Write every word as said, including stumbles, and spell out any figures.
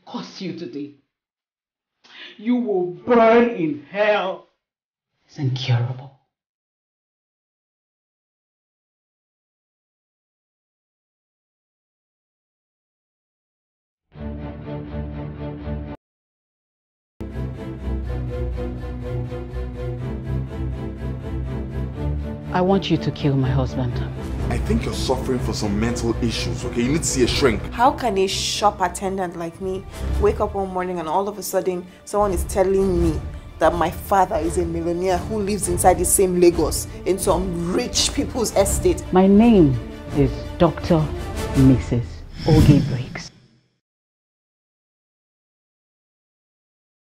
curse you today. You will burn in hell. It's incurable. I want you to kill my husband. I think you're suffering from some mental issues, okay? You need to see a shrink. How can a shop attendant like me wake up one morning and all of a sudden someone is telling me that my father is a millionaire who lives inside the same Lagos in some rich people's estate? My name is Doctor Missus Ogie Briggs.